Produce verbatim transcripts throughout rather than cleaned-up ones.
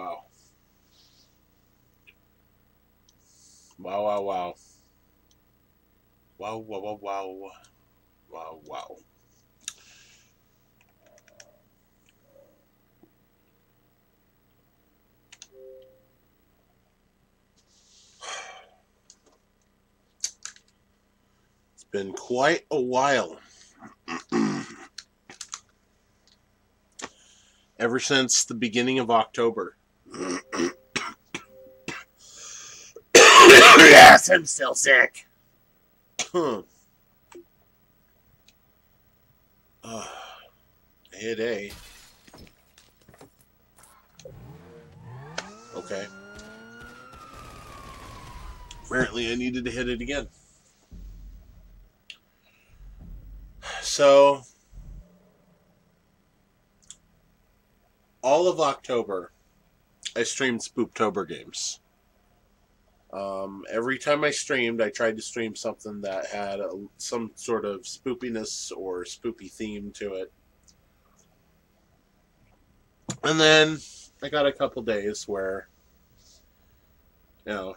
wow. Wow, wow, wow. Wow, wow, wow, wow. Wow, wow. It's been quite a while. Ever since the beginning of October. Yes, I'm still sick. uh, hit A. Okay. Apparently I needed to hit it again. So, all of October, I streamed Spooptober games. Um, every time I streamed, I tried to stream something that had a, some sort of spoopiness or spoopy theme to it. And then I got a couple days where, you know,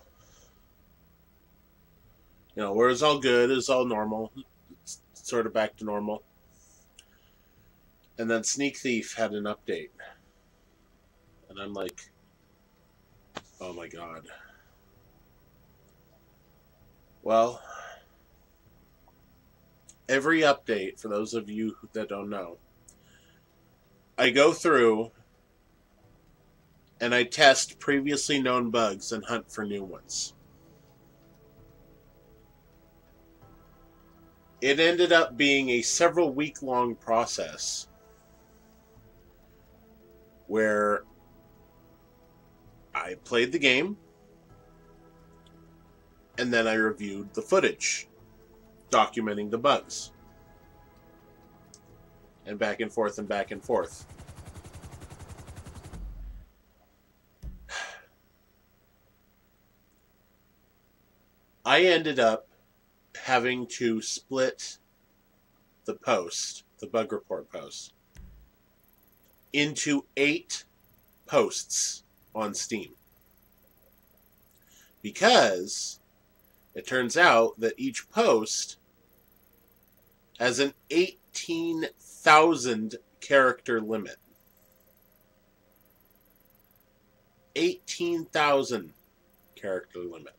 you know, where it's all good, it's all normal, it's sort of back to normal. And then Sneak Thief had an update. And I'm like, oh my god. Well, every update, for those of you that don't know, I go through and I test previously known bugs and hunt for new ones. It ended up being a several week long process where I played the game and then I reviewed the footage documenting the bugs. And back and forth and back and forth. I ended up having to split the post, the bug report post, into eight posts on Steam. Because it turns out that each post has an eighteen thousand character limit. eighteen thousand character limit.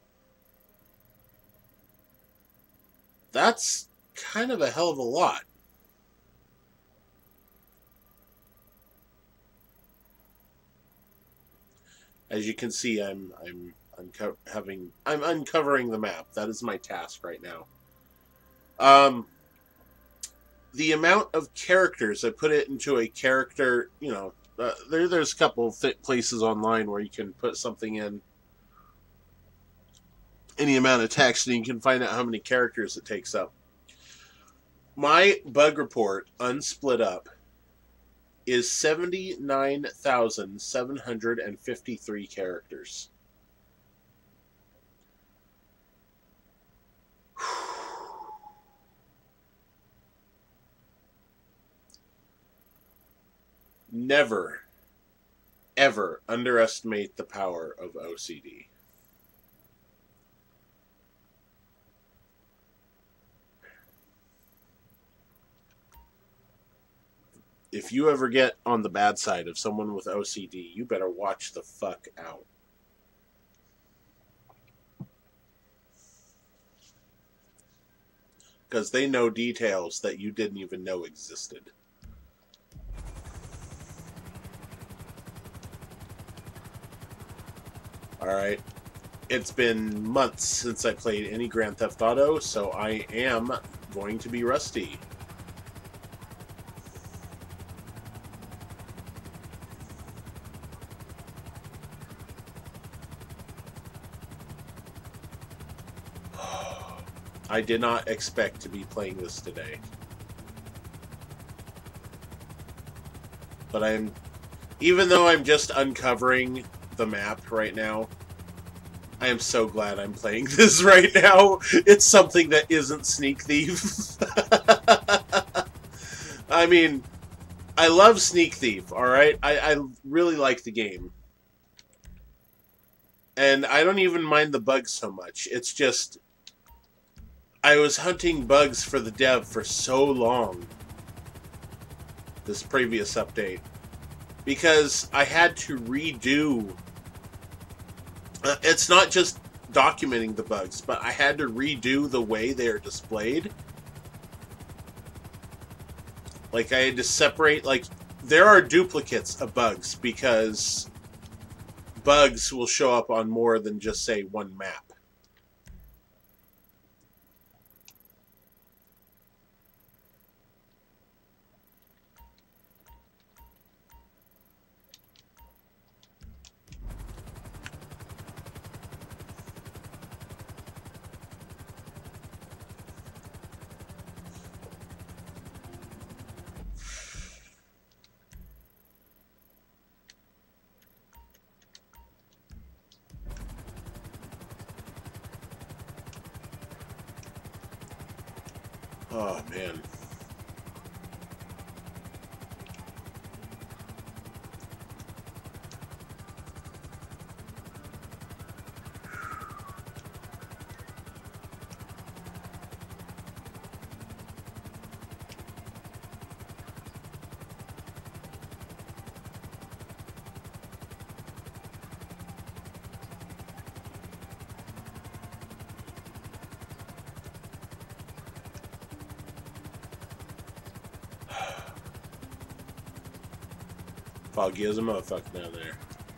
That's kind of a hell of a lot. As you can see, I'm I'm unco- having I'm uncovering the map. That is my task right now. Um, the amount of characters, I put it into a character. You know, uh, there there's a couple of th- places online where you can put something in any amount of text, and you can find out how many characters it takes up. My bug report, unsplit up, is seventy-nine thousand seven hundred fifty-three characters. Never, ever underestimate the power of O C D. If you ever get on the bad side of someone with O C D, you better watch the fuck out. Because they know details that you didn't even know existed. Alright. It's been months since I played any Grand Theft Auto, so I am going to be rusty. I did not expect to be playing this today. But I'm... Even though I'm just uncovering the map right now, I am so glad I'm playing this right now. It's something that isn't Sneak Thief. I mean, I love Sneak Thief, alright? I, I really like the game. And I don't even mind the bugs so much. It's just I was hunting bugs for the dev for so long, this previous update, because I had to redo. Uh, it's not just documenting the bugs, but I had to redo the way they are displayed. Like, I had to separate, like, there are duplicates of bugs, because bugs will show up on more than just, say, one map. Oh, man. Foggy as a motherfucker down there.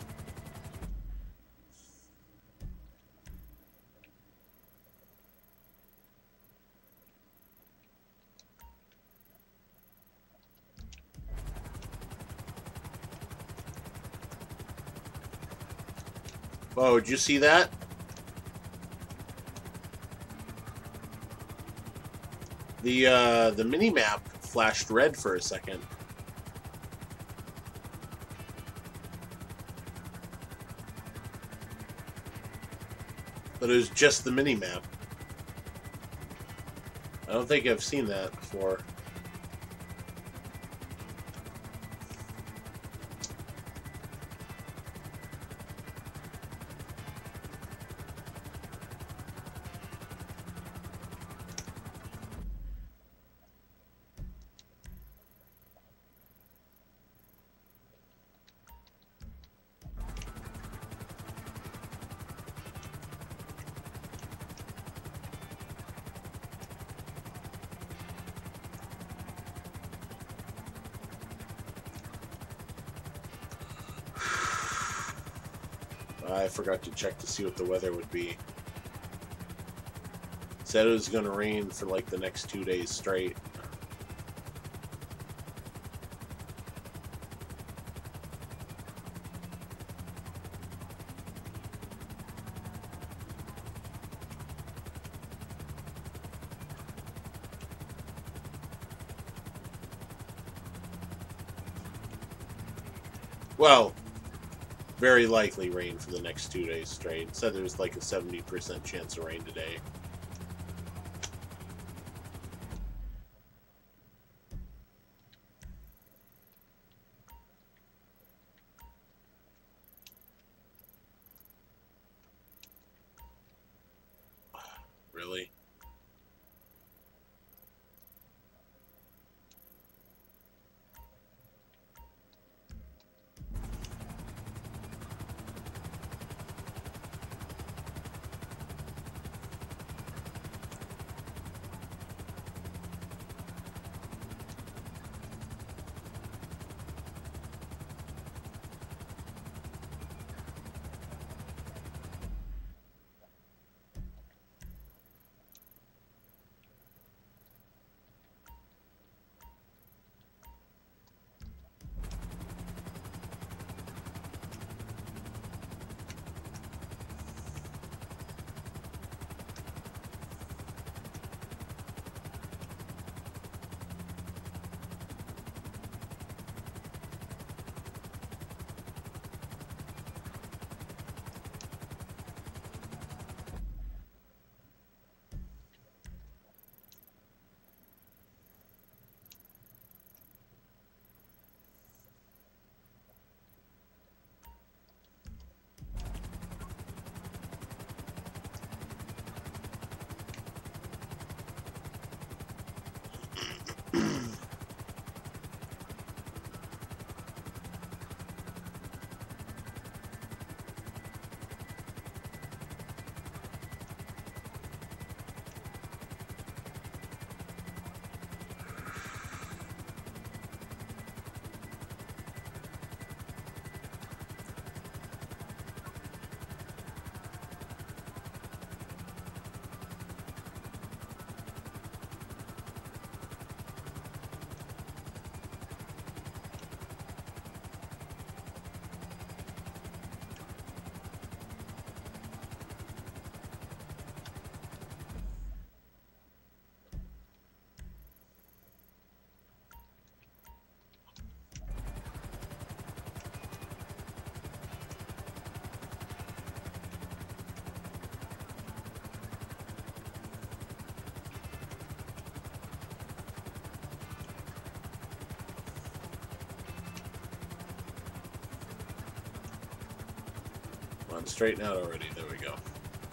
Whoa, did you see that? The, uh, the mini-map flashed red for a second. But it was just the mini-map. I don't think I've seen that before. I forgot to check to see what the weather would be. Said it was going to rain for like the next two days straight. Well, very likely rain for the next two days straight. Said there's like a seventy percent chance of rain today. Really? on, straighten out already. There we go.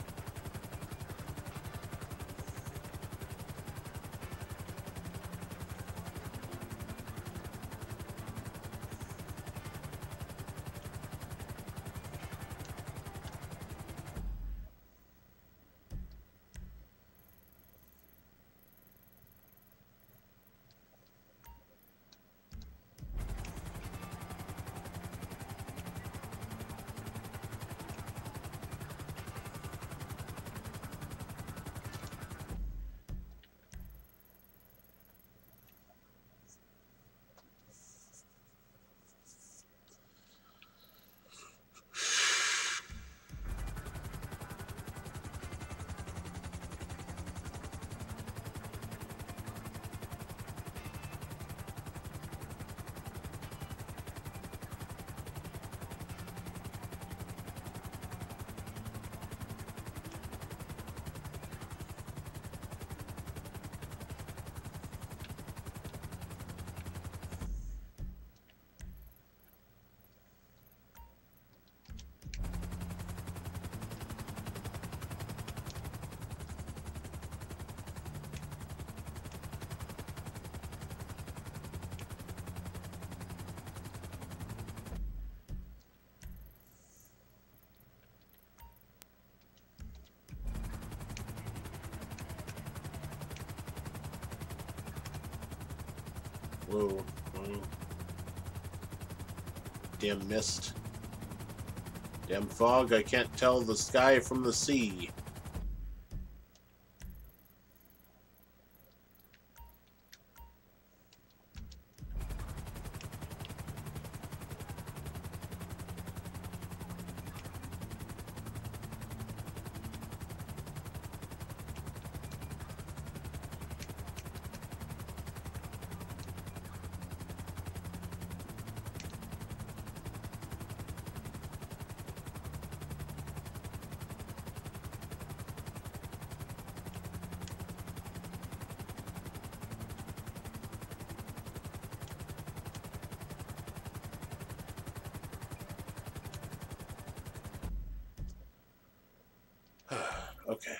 Whoa, whoa. Damn mist. Damn fog, I can't tell the sky from the sea. Okay.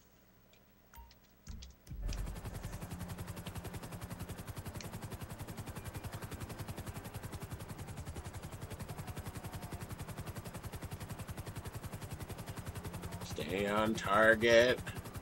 Stay on target.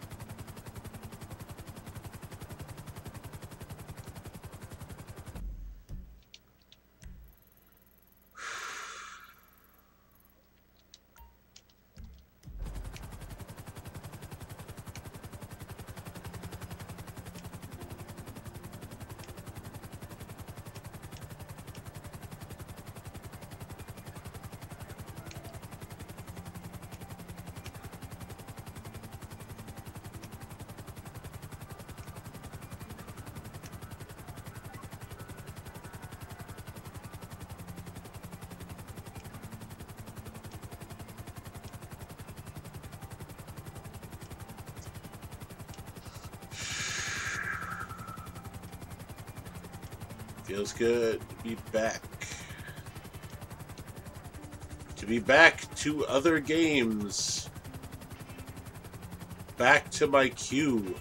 Feels good to be back. To be back to other games. Back to my queue.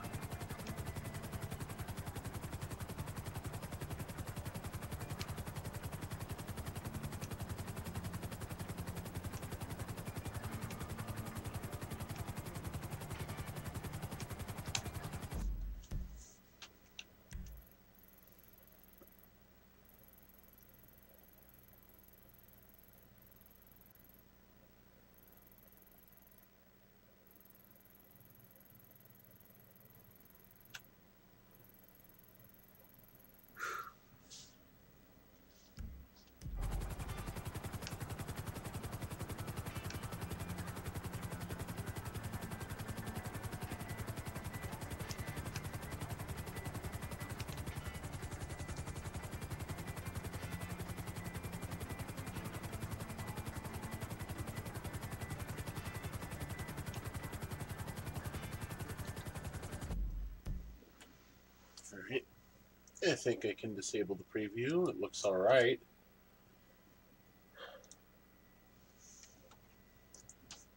Alright. I think I can disable the preview. It looks alright.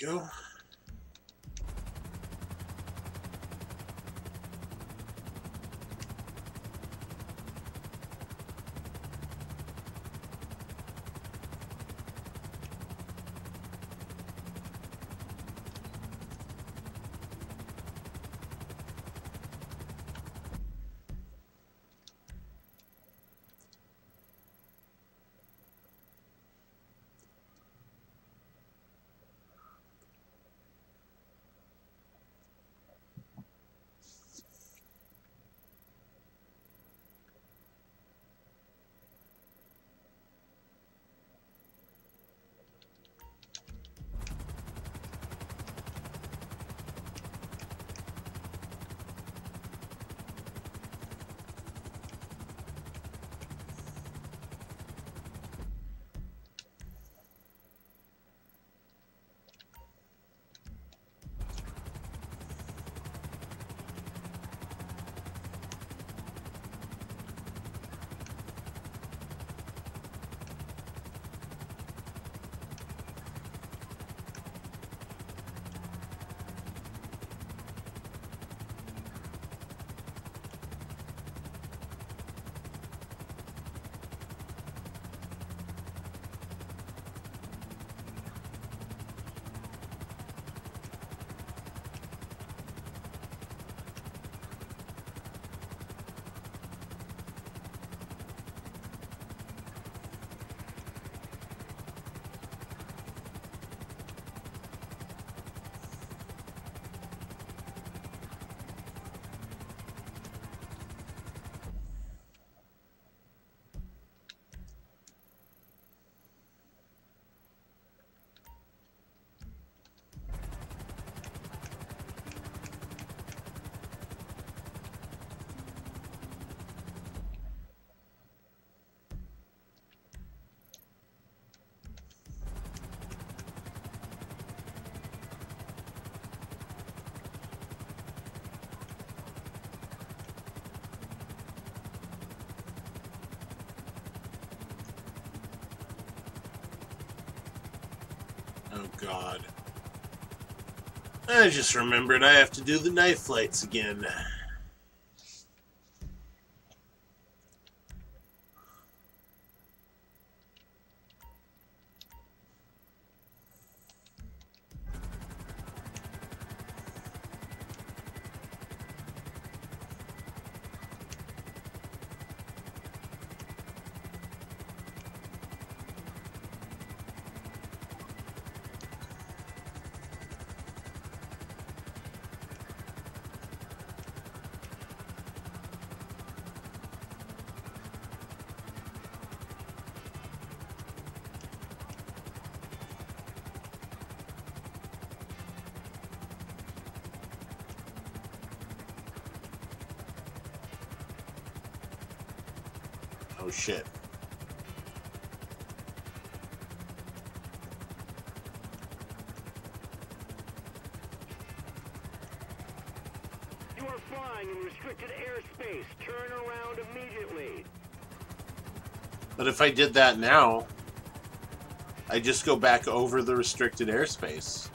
go. Oh, God. I just remembered I have to do the knife flights again. Oh, shit. You are flying in restricted airspace. Turn around immediately. But if I did that now, I just go back over the restricted airspace.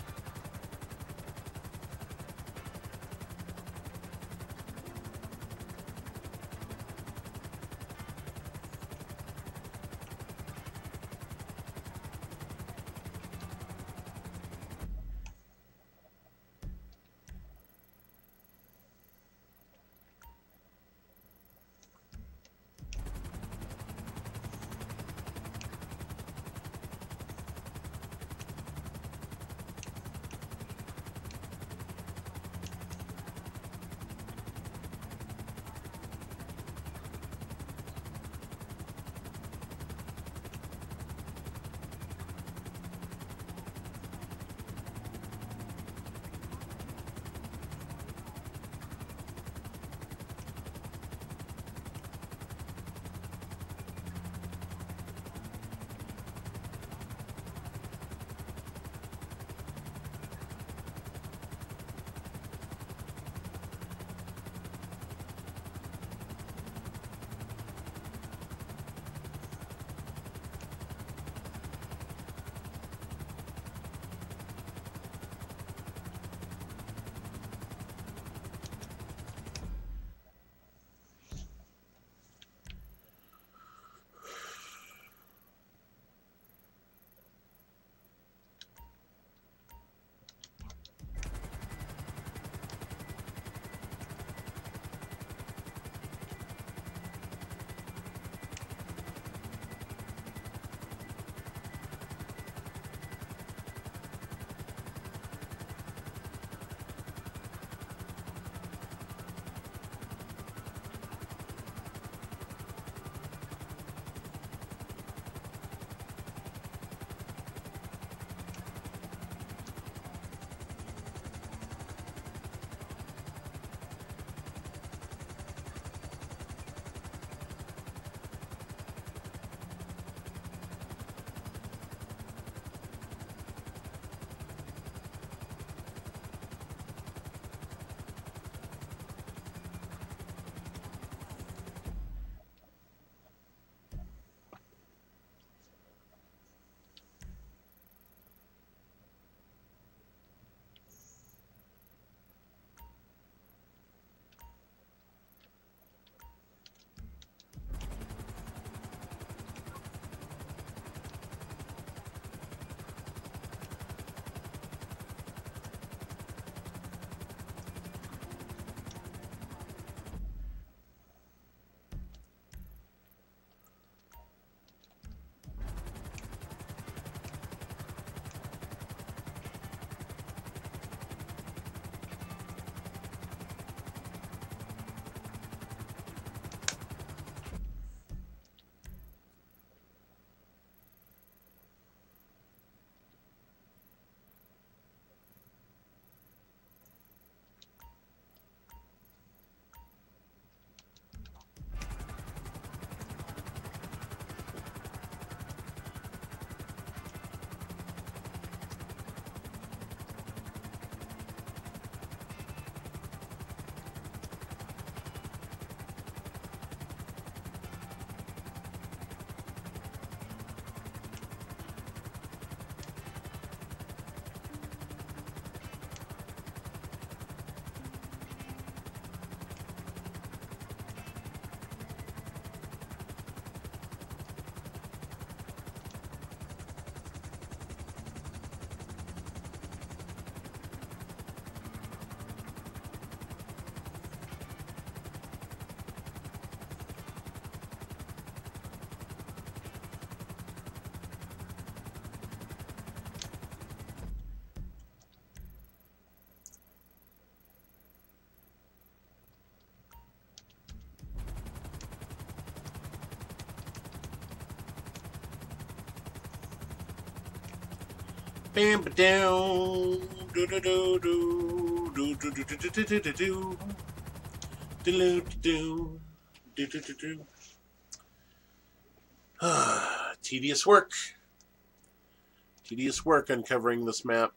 bam ba down. Do do do do do do do do do do do do do do do do do do. Tedious work. Tedious work uncovering this map.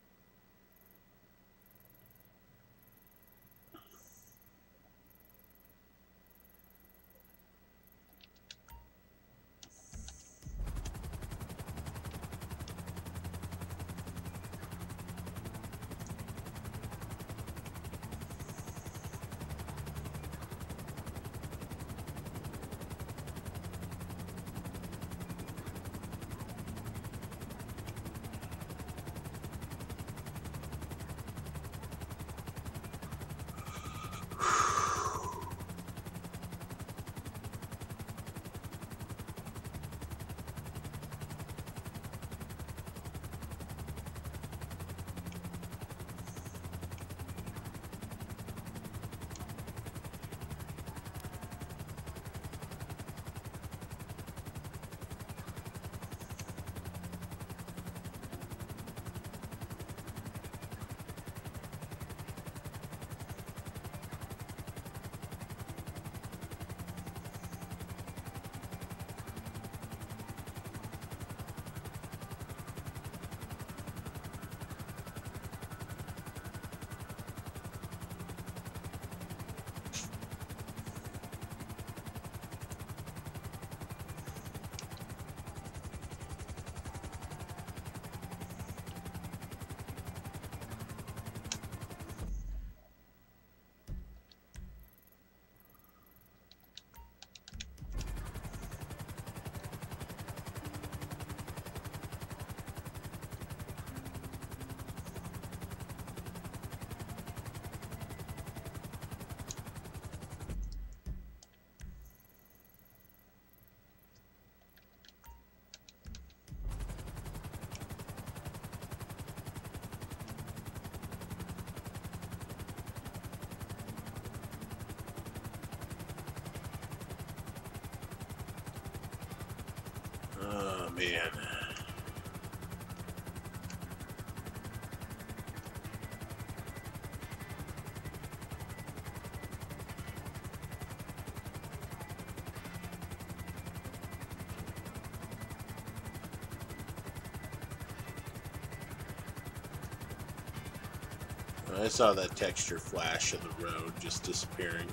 Oh, man. I saw that texture flash of the road just disappearing.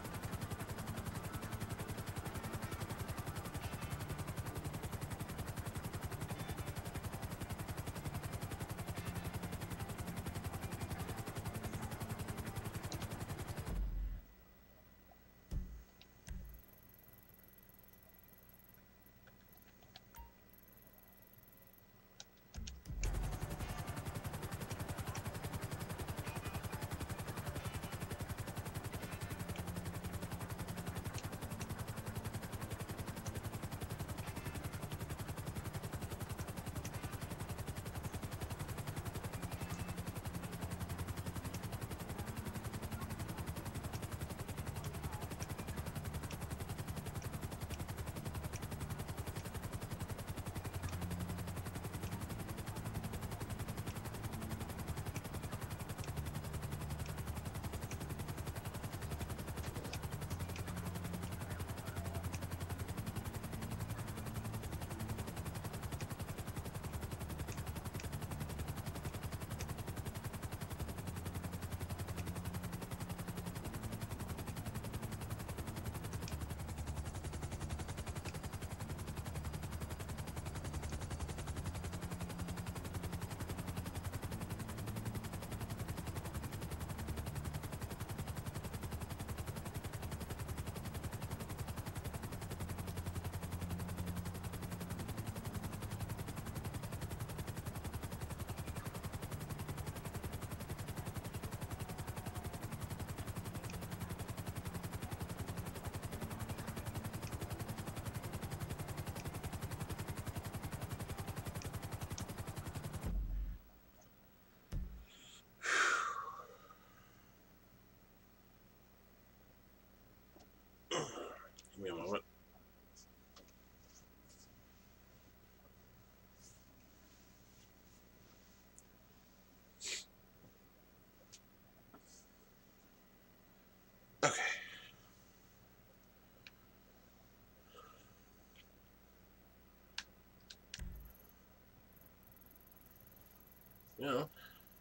know.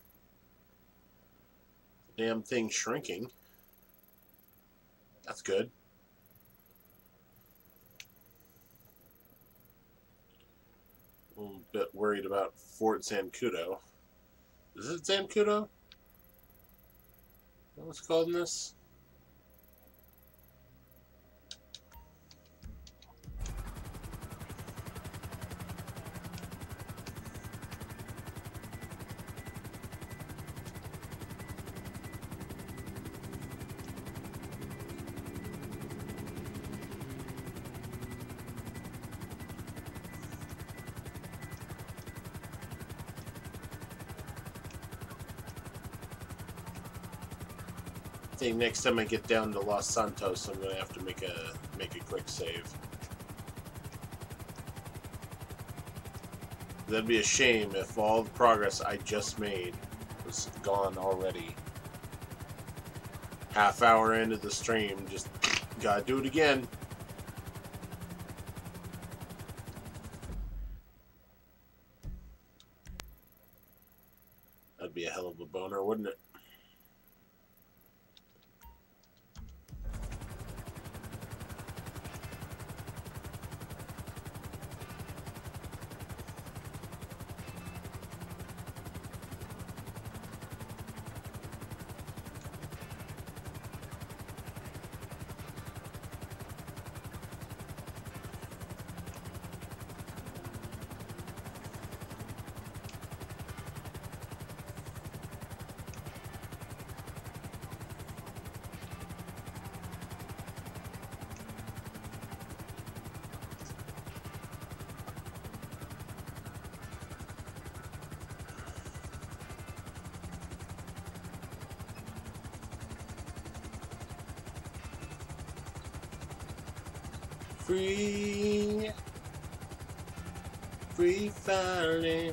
Damn thing shrinking. That's good. A little bit worried about Fort Zancudo. Is it Zancudo? What's it called in this? I think next time I get down to Los Santos, I'm gonna have to make a make a quick save. That'd be a shame if all the progress I just made was gone already. Half hour into the stream, just gotta do it again. That'd be a hell of a boner, wouldn't it? Free, free falling.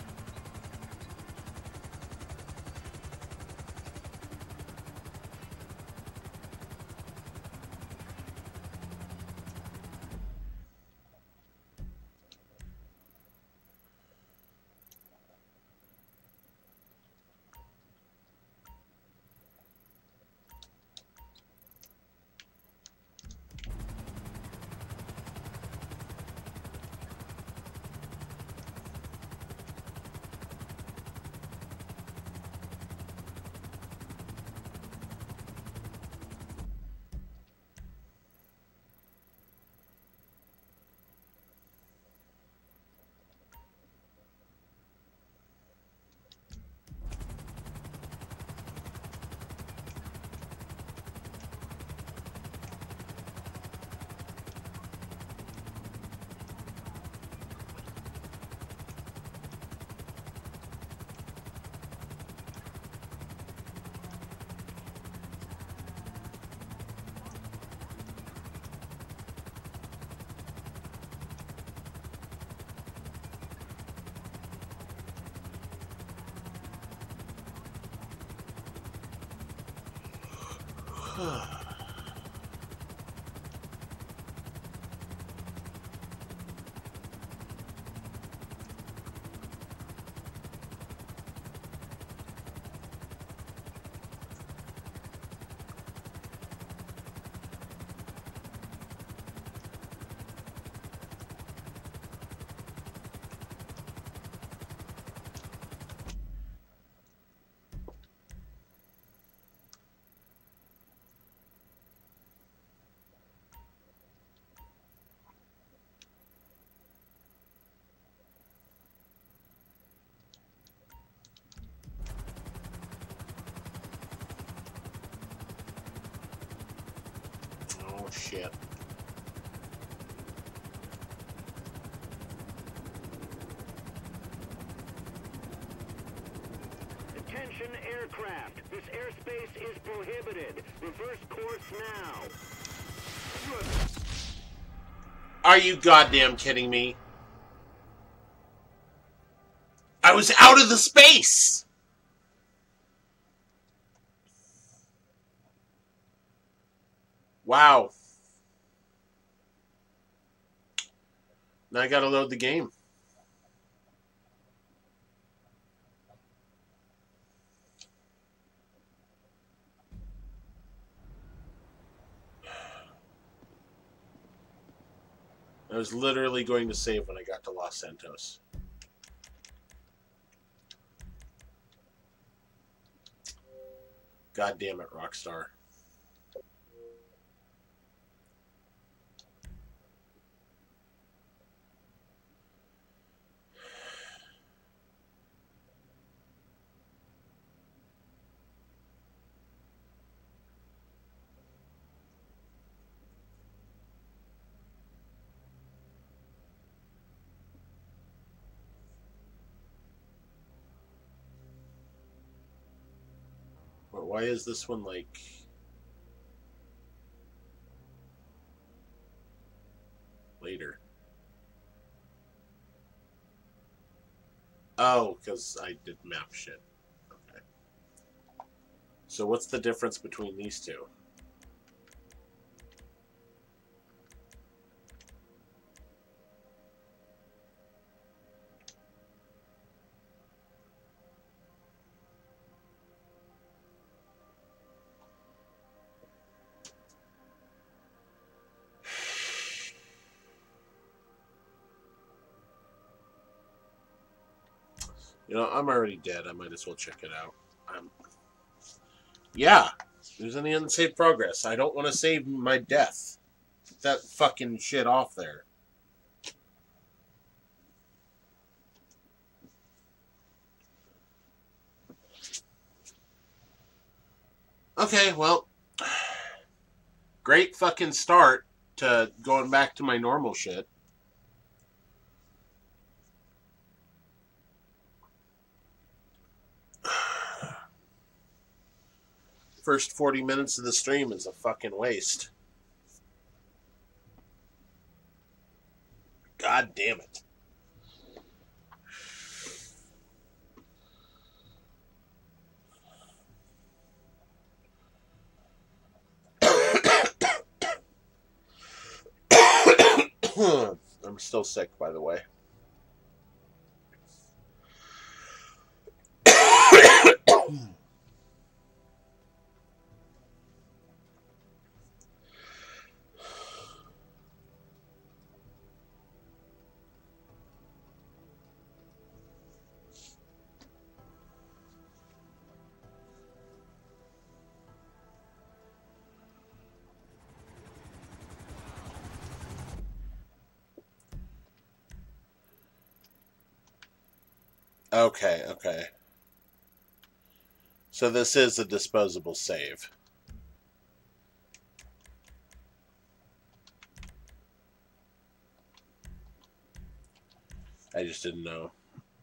Oh shit. Attention aircraft. This airspace is prohibited. Reverse course now. Are you goddamn kidding me? I was out of the space! Wow. Now I gotta load the game. I was literally going to save when I got to Los Santos. God damn it, Rockstar. But why is this one like... later? Oh, because I did map shit. Okay. So what's the difference between these two? You know, I'm already dead. I might as well check it out. I'm... Yeah, there's any unsaved progress. I don't want to save my death. Get that fucking shit off there. Okay, well, great fucking start to going back to my normal shit. First forty minutes of the stream is a fucking waste. God damn it. I'm still sick, by the way. Okay, okay. So this is a disposable save. I just didn't know.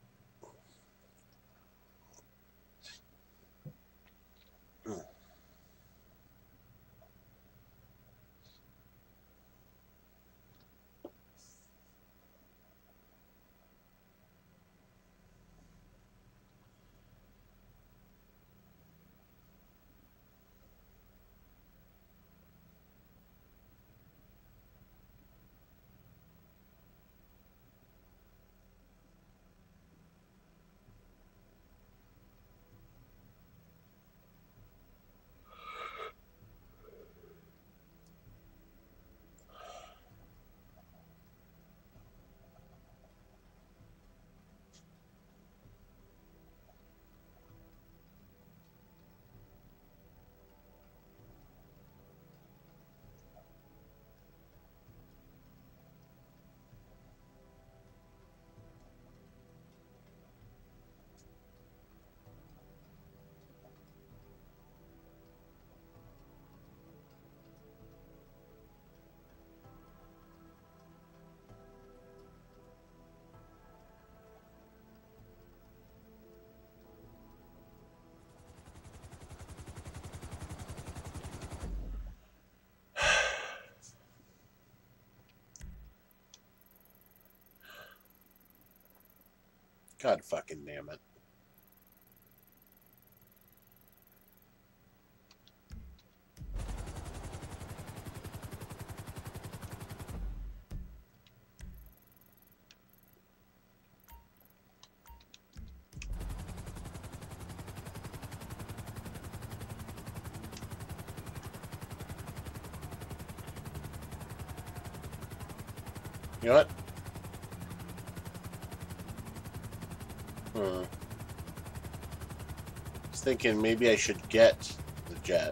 God fucking damn it. You know what? Hmm. I was thinking maybe I should get the jet.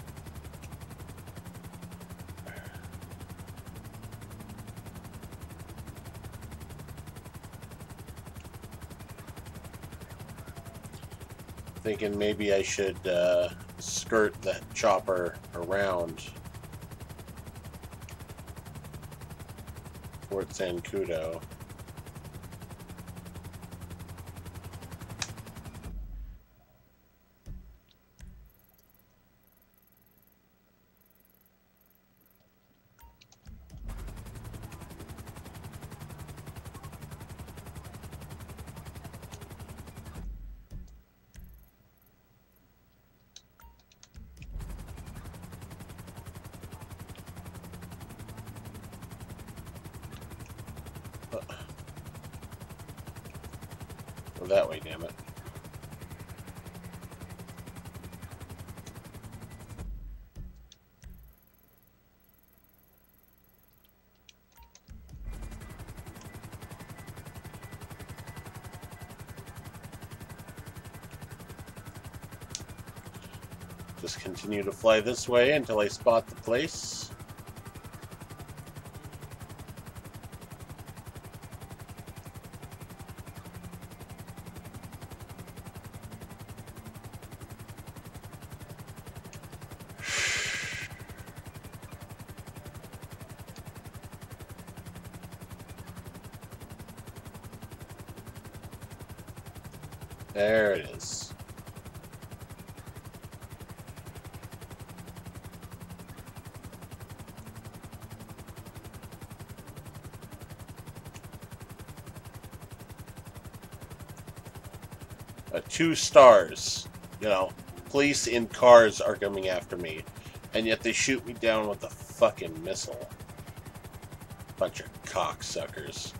Thinking maybe I should uh, skirt the chopper around Fort Zancudo. Go that way, damn it. Just continue to fly this way until I spot the place. There it is. Uh, two stars. You know, police in cars are coming after me, and yet they shoot me down with a fucking missile. Bunch of cocksuckers.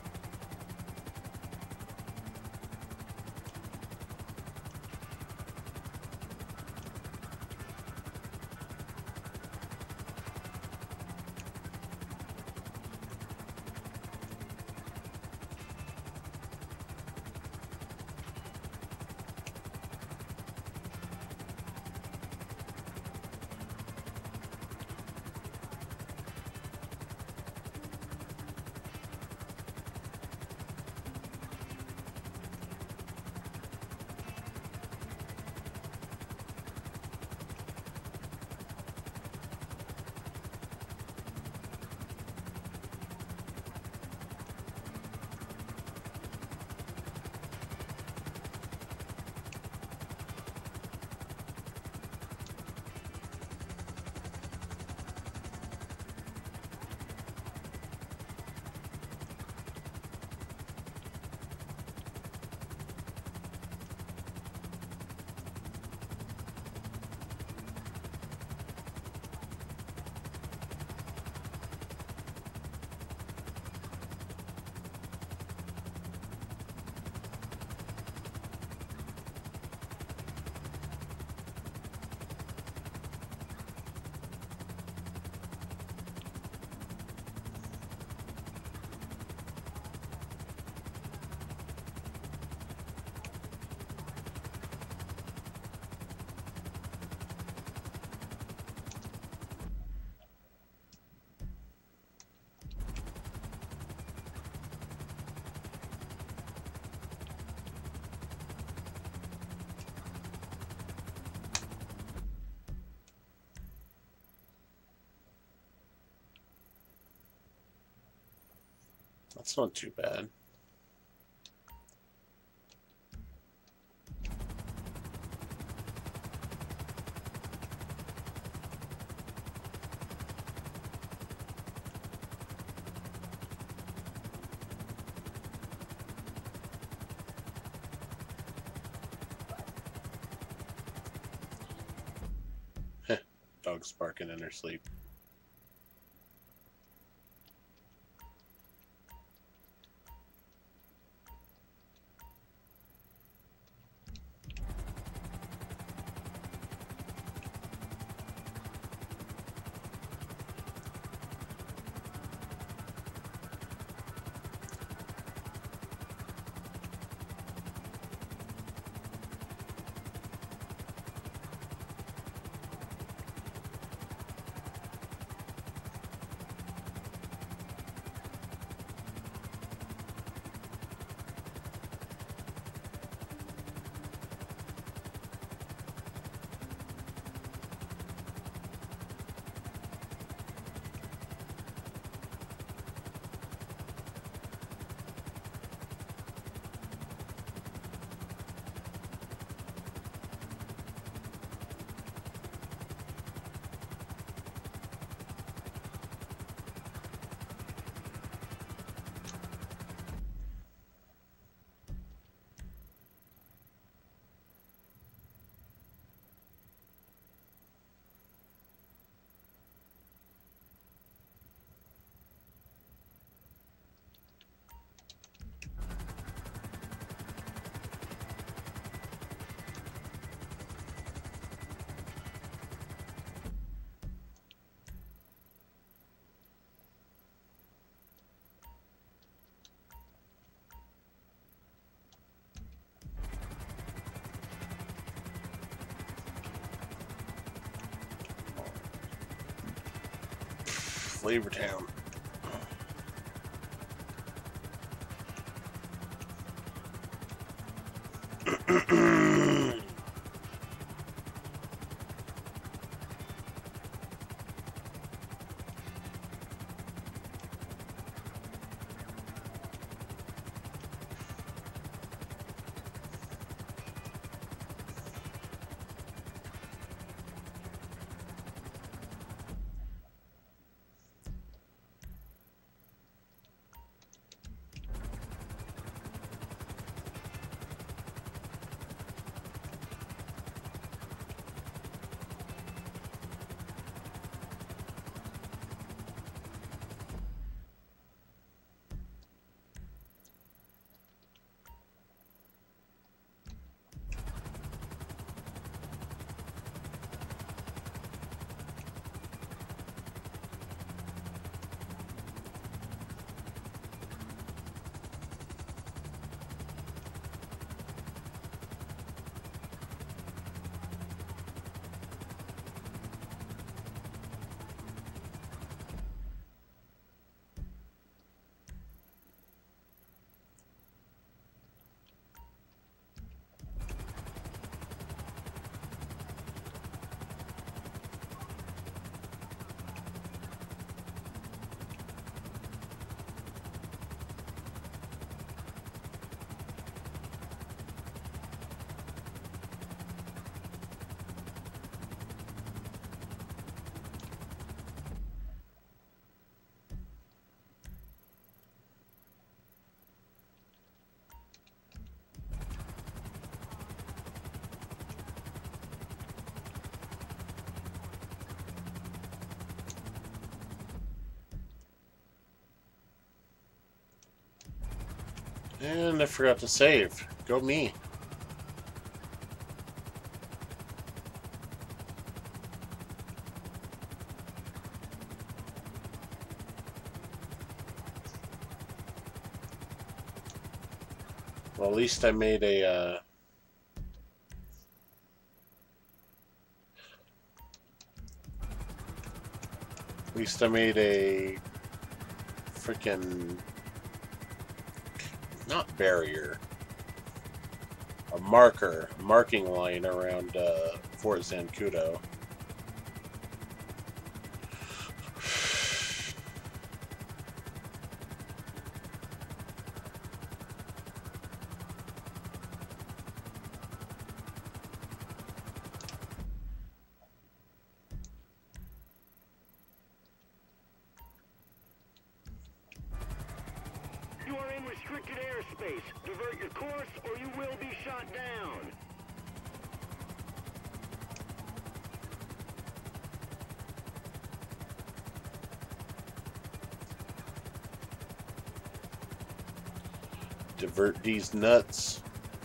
That's not too bad. Heh, dog's barking in her sleep. Flavortown. And I forgot to save. Go me. Well, at least I made a, uh... At least I made a... frickin'... not barrier. A marker, marking line around uh, Fort Zancudo. You are in restricted airspace. Divert your course or you will be shot down. Divert these nuts.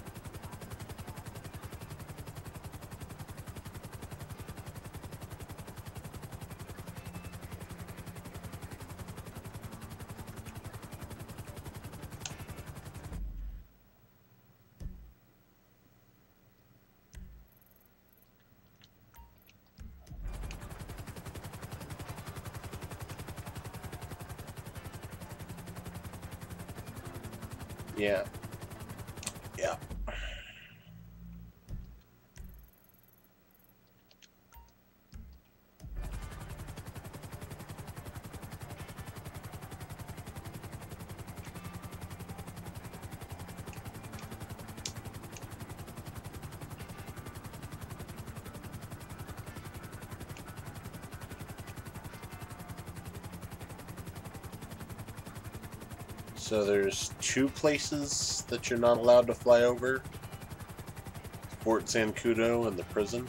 Yeah. Yeah. So there's two places that you're not allowed to fly over. Fort Zancudo and the prison.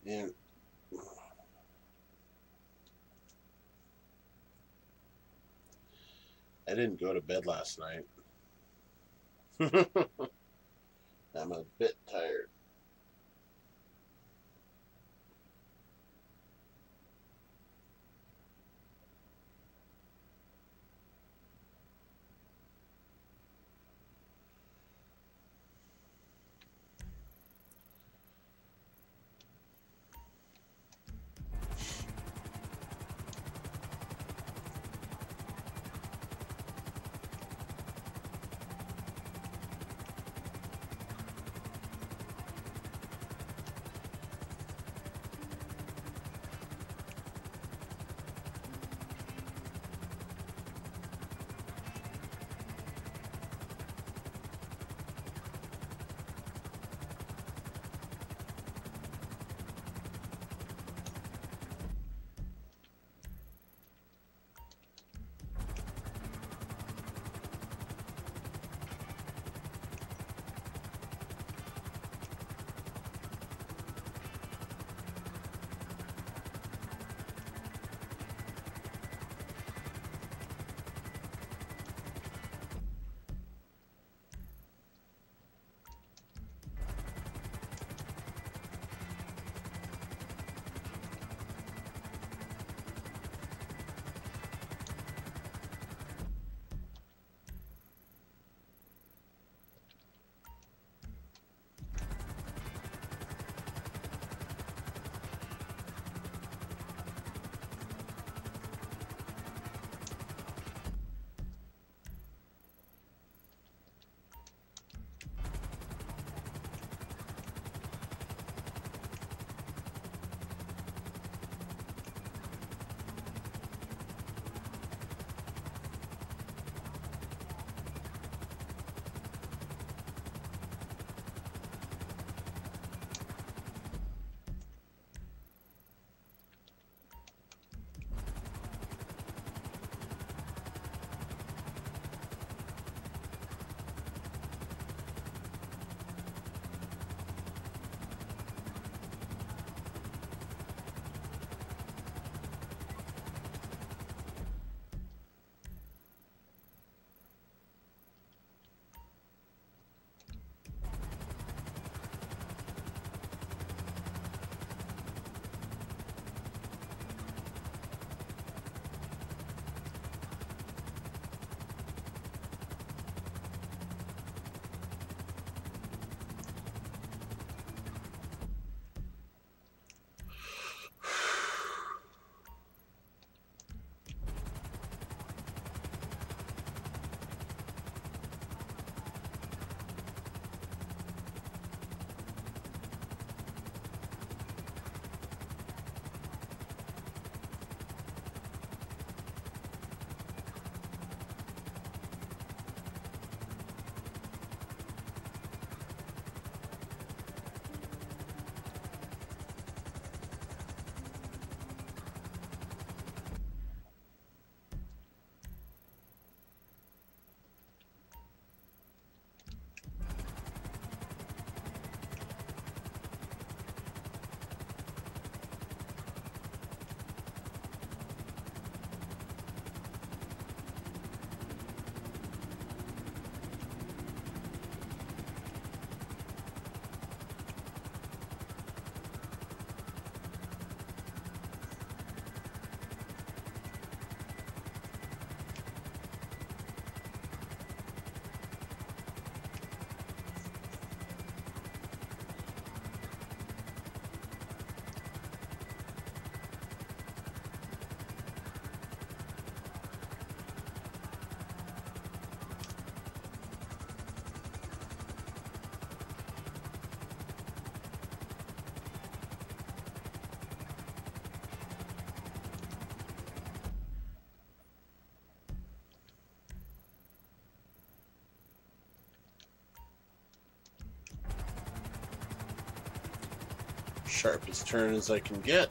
And I didn't go to bed last night. I'm a bit tired. Sharpest turn as I can get.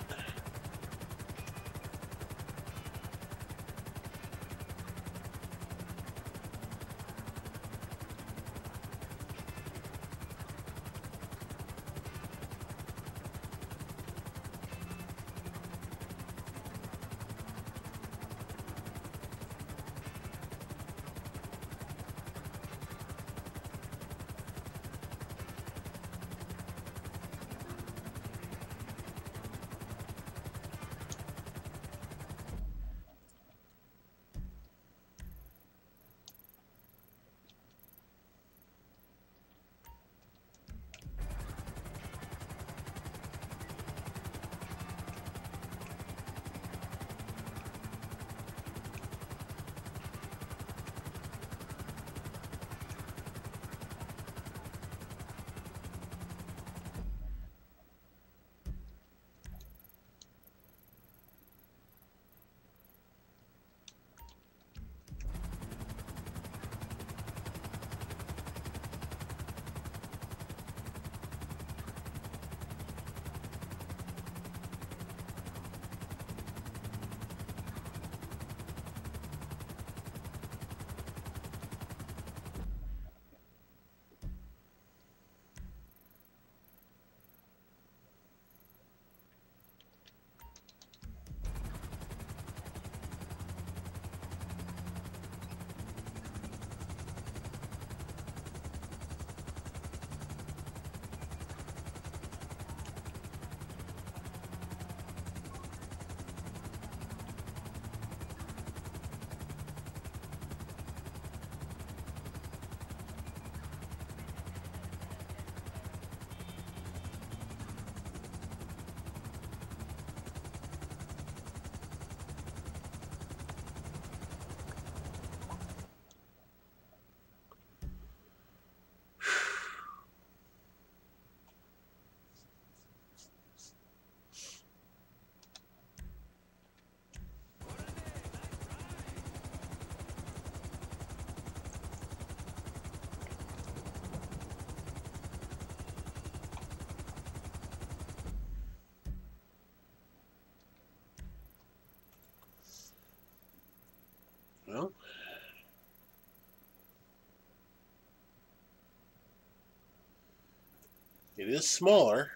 It is smaller.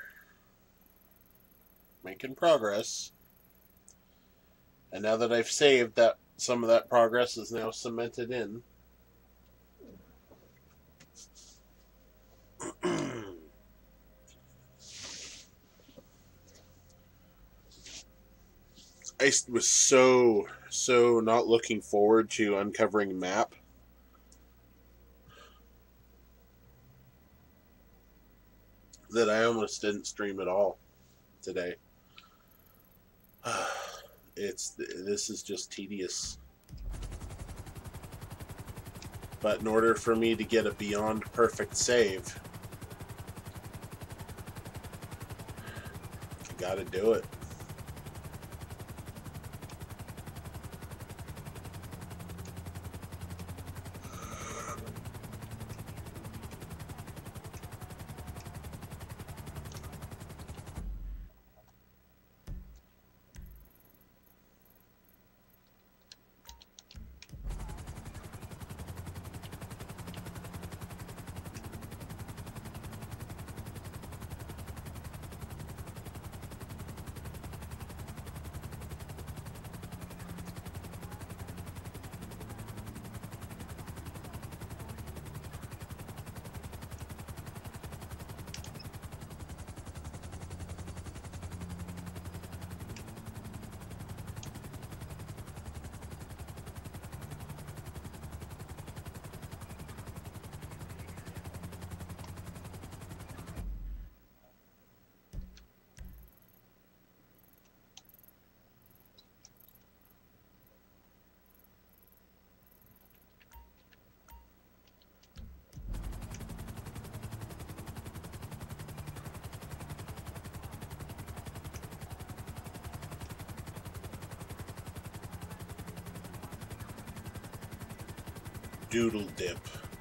Making progress. And now that I've saved, that some of that progress is now cemented in. I was so, so not looking forward to uncovering map. That I almost didn't stream at all today. It's this is just tedious. But in order for me to get a beyond perfect save, I gotta do it. Doodle dip.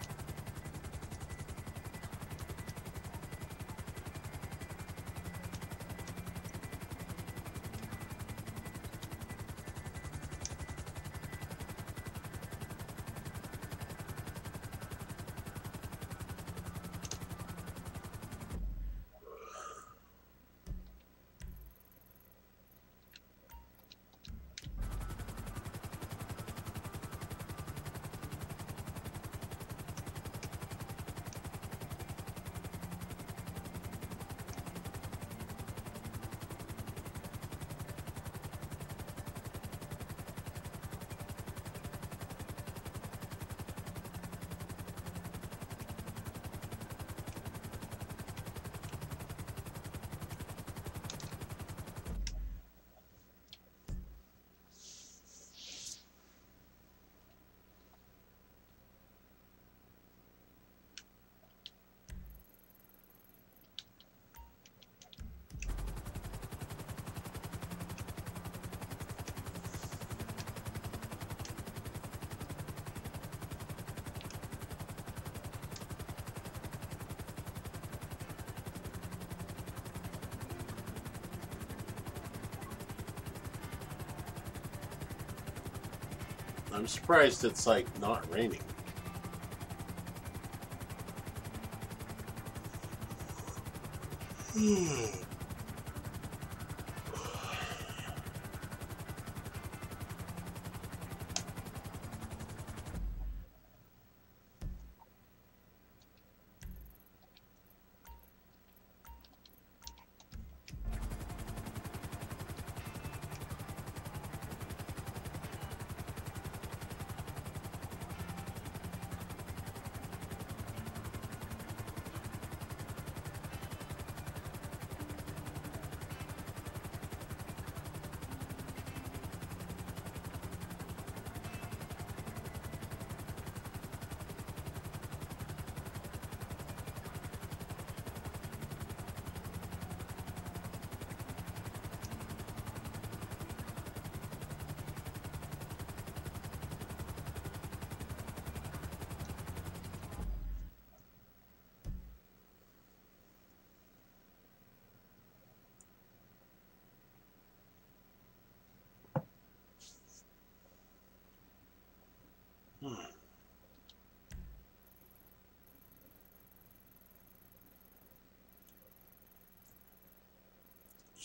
I'm surprised it's like not raining.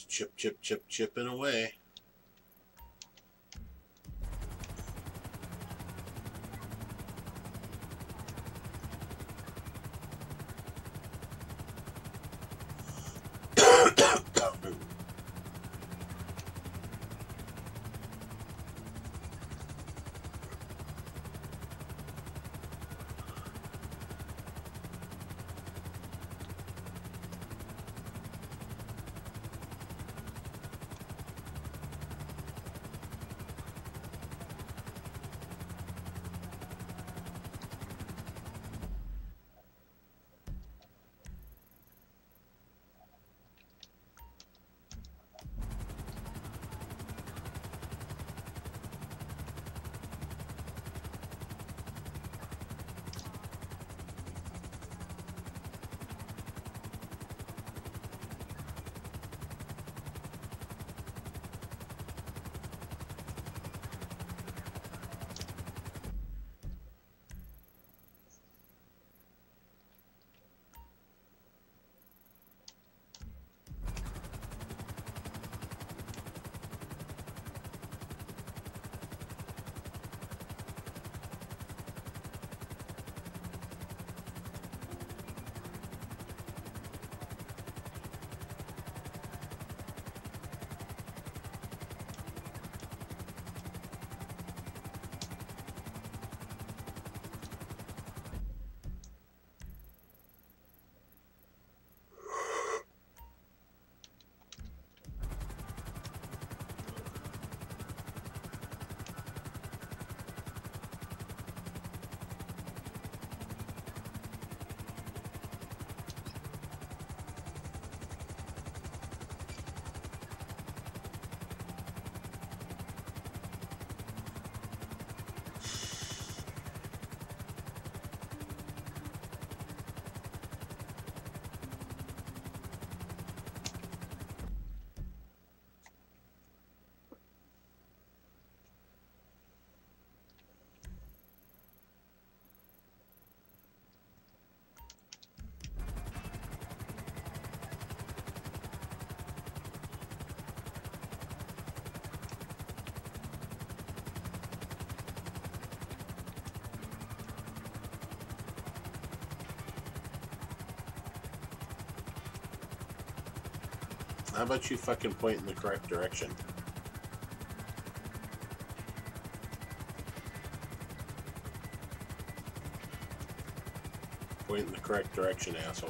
Just chip, chip, chip, chipping away. How about you fucking point in the correct direction? Point in the correct direction, asshole.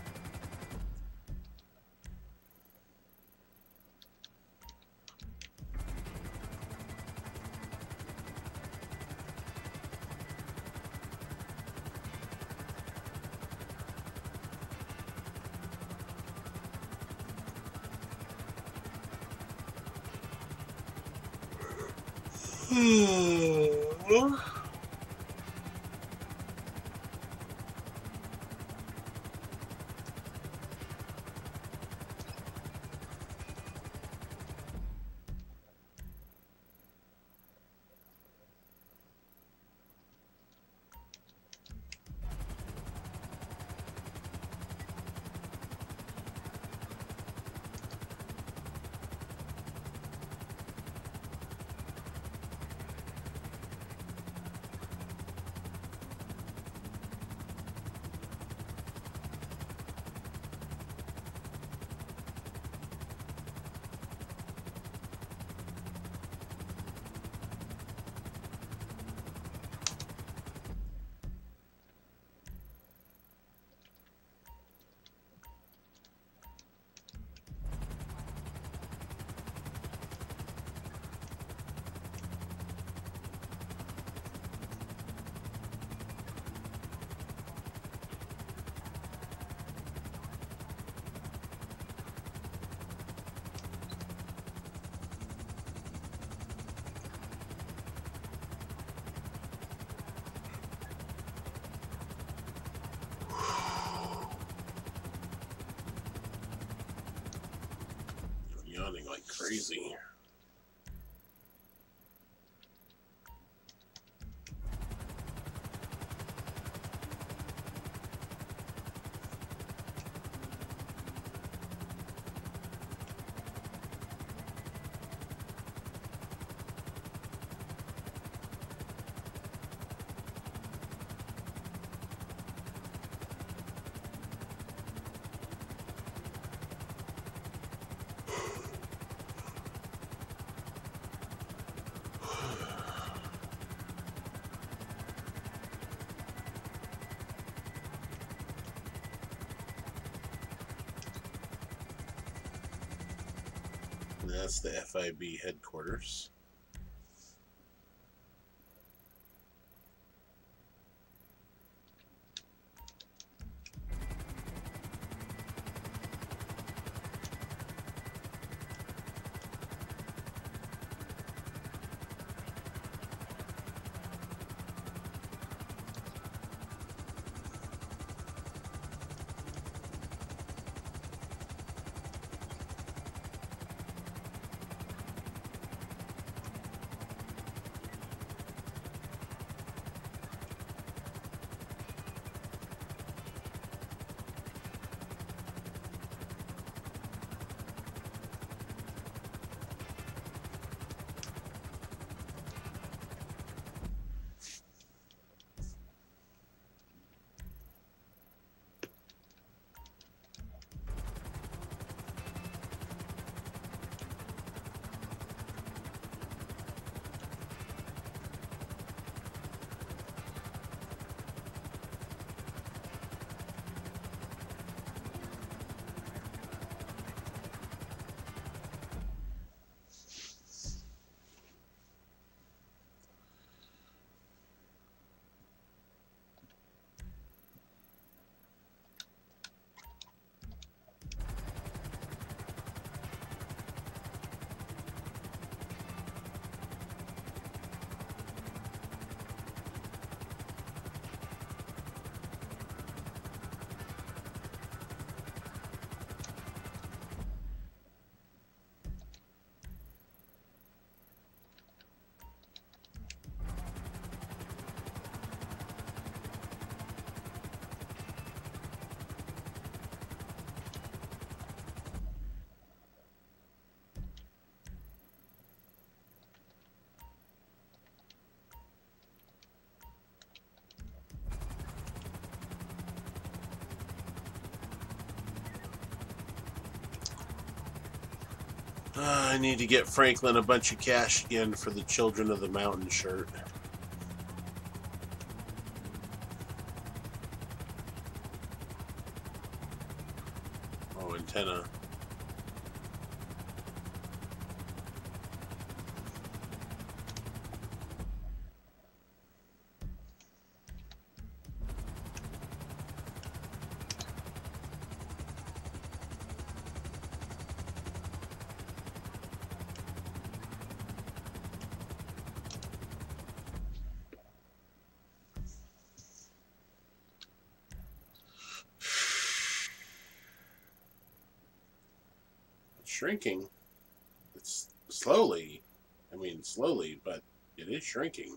Yawning like crazy. And that's the F I B headquarters. Uh, I need to get Franklin a bunch of cash again for the Children of the Mountain shirt. Oh, antenna. Shrinking. It's slowly. I mean, slowly, but it is shrinking.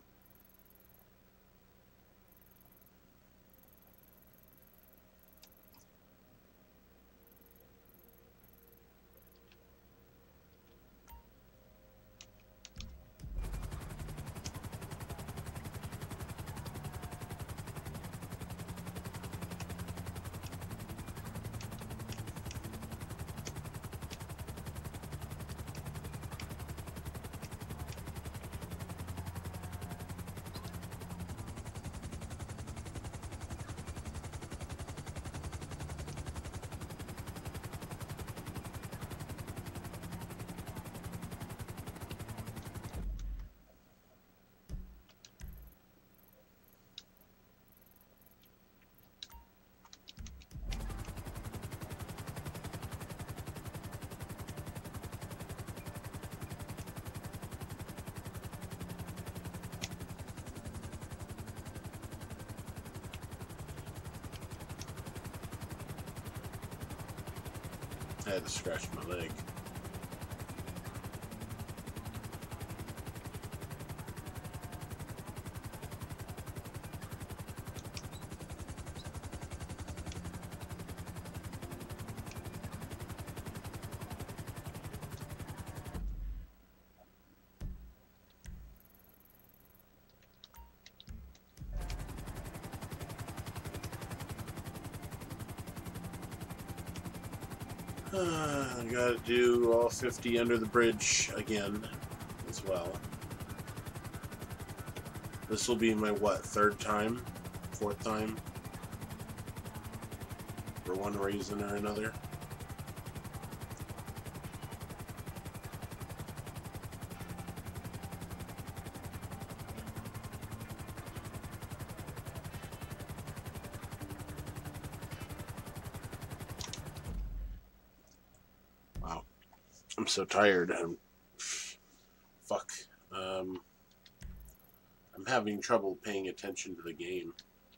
I had to scratch my leg. Uh, I gotta do all fifty under the bridge again as well. This will be my, what, third time? Fourth time? For one reason or another. I'm so tired. I'm fuck. Um, I'm having trouble paying attention to the game.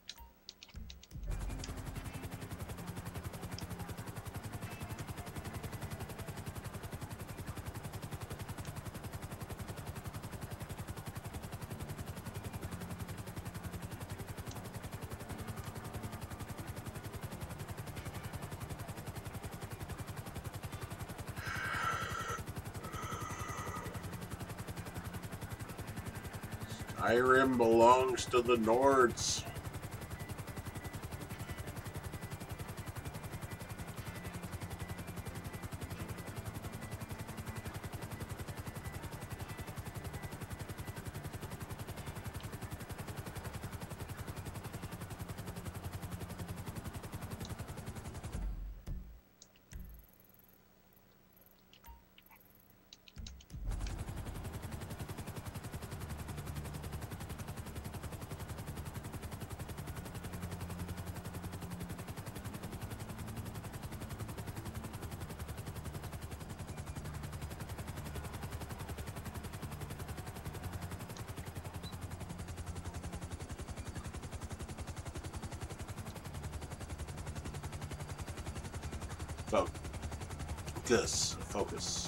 Skyrim belongs to the Nords. Focus. Focus.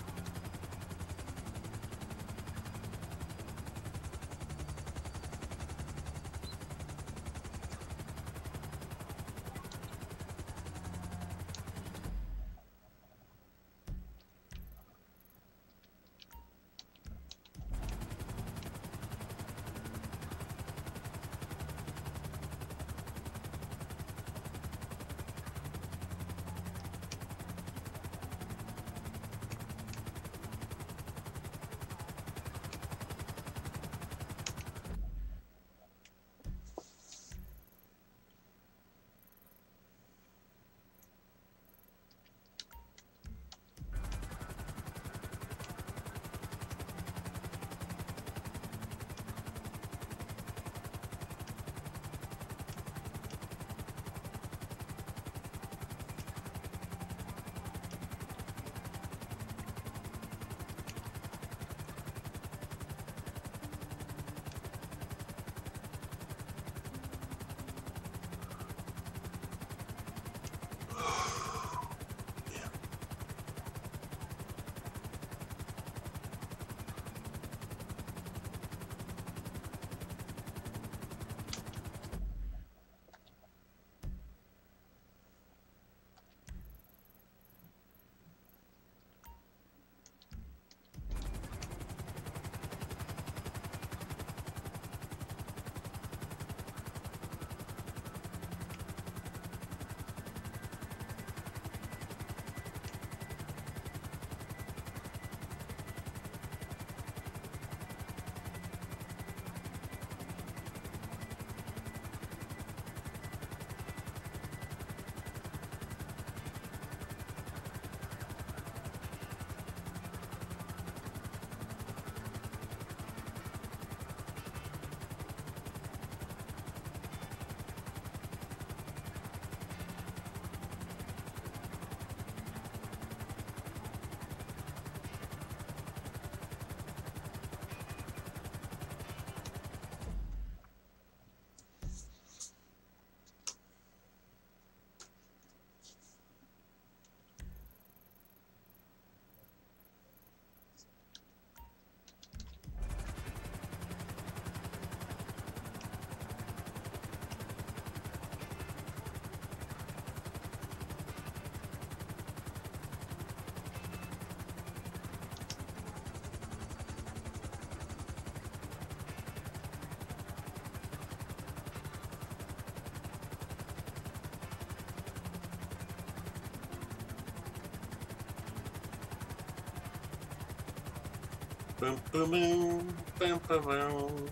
Boom, boom, boom, boom, boom, boom.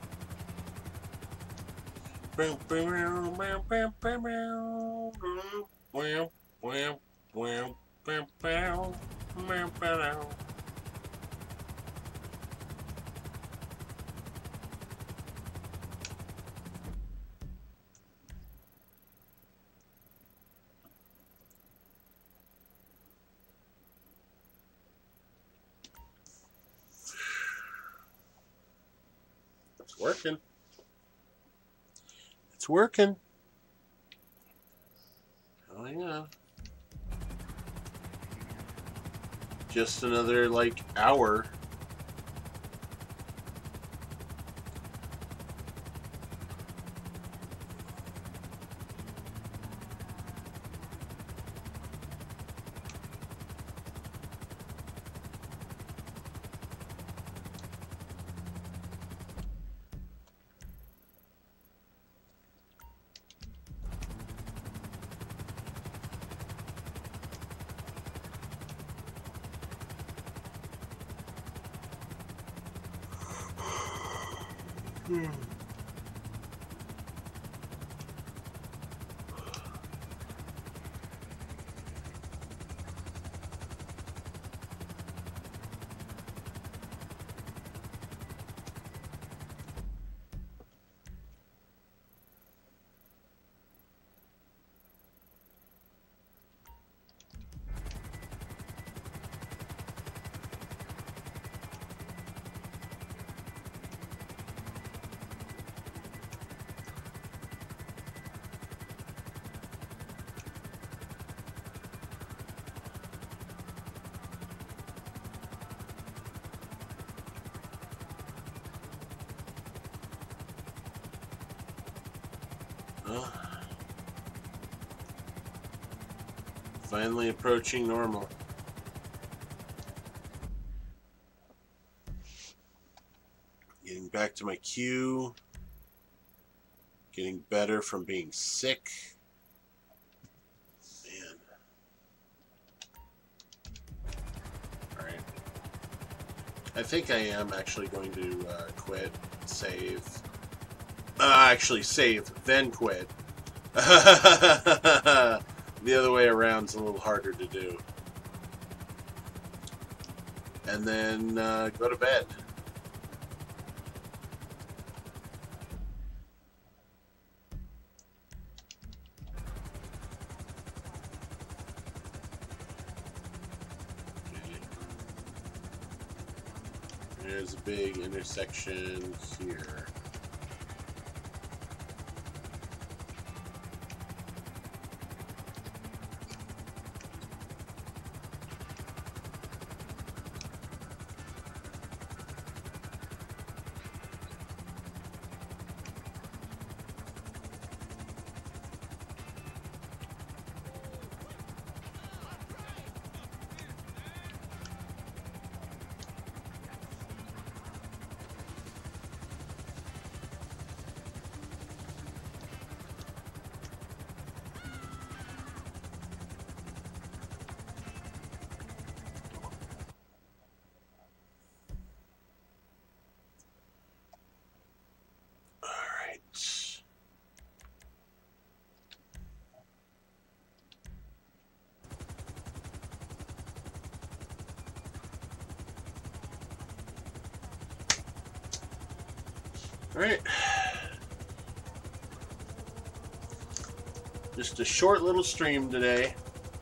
Boom, boom, boom, boom, boom, boom, boom. Wham, wham, wham, bam, bam, bam, bam. Working. It's working. Oh, yeah. Just another, like, hour. Hmm. Well, finally approaching normal. Getting back to my queue. Getting better from being sick. Man. Alright. I think I am actually going to uh, quit, save. Uh, actually save, then quit. The other way around's a little harder to do. And then uh, go to bed. There's a big intersection here. Alright. Just a short little stream today.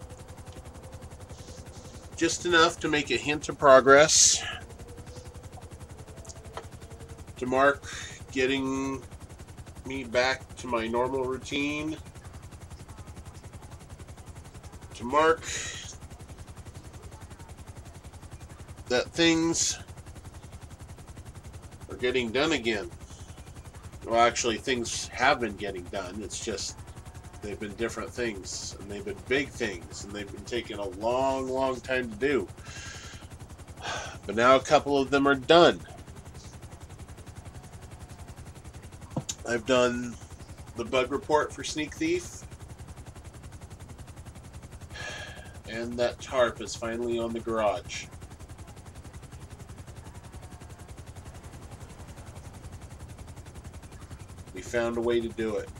Just enough to make a hint of progress. To mark getting me back to my normal routine. To mark that things are getting done again. Well, actually, things have been getting done. It's just they've been different things, and they've been big things, and they've been taking a long, long time to do. But now a couple of them are done. I've done the bug report for Sneak Thief, and that tarp is finally on the garage. We found a way to do it.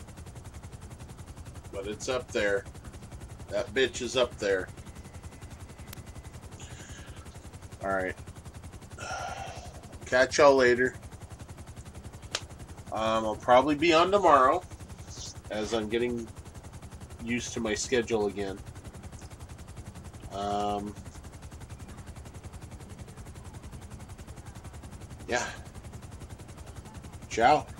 But it's up there. That bitch is up there. Alright. Catch y'all later. Um, I'll probably be on tomorrow, as I'm getting used to my schedule again. Um, yeah. Ciao.